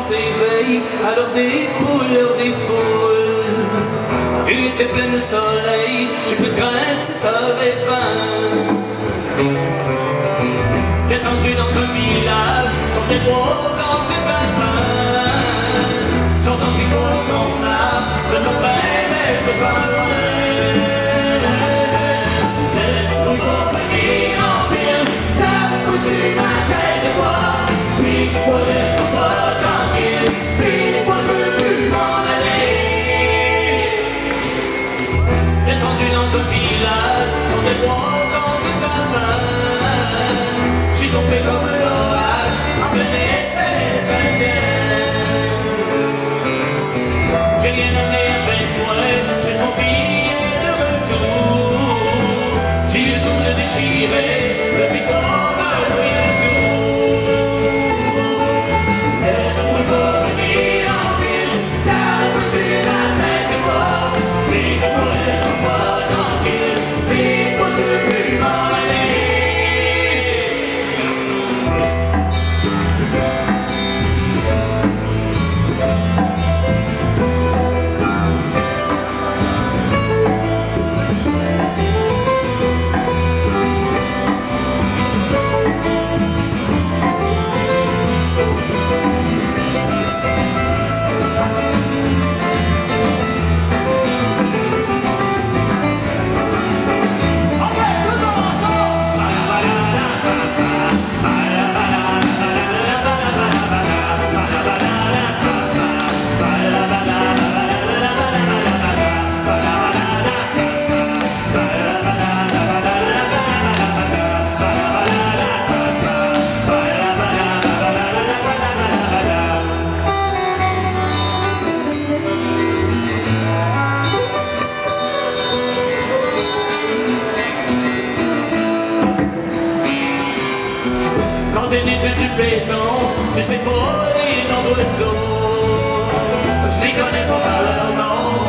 s'éveille, alors des poules, des foules. Rue était pleine de soleil, j'ai plus de crainte, 7h20. Descendu dans un village, sur des bois sans des sapins. J'entends qu'il pose son âme, de son pain, mais je me sens loin. Laisse-moi venir en ville, tape sur ma tête de bois. Puis moi laisse-moi pas tranquille, puis moi je veux plus m'en aller. Descendu dans un village, sur des bois sans des sapins. J'suis tombé comme l'orage, en plein été indien. J'ai rien amené avec moi, juste mon billet de retour. J'ai eu le goût de déchirer, le picot me jouait tout. Laisse-moi pas venir en ville, tape sur la tête de moi. Puis moi laisse-moi pas tranquille, puis moi je veux plus m'en aller. Quand t'es né sur du béton, tu sais pas les noms d'oiseaux. Je les connais pas par leur nom.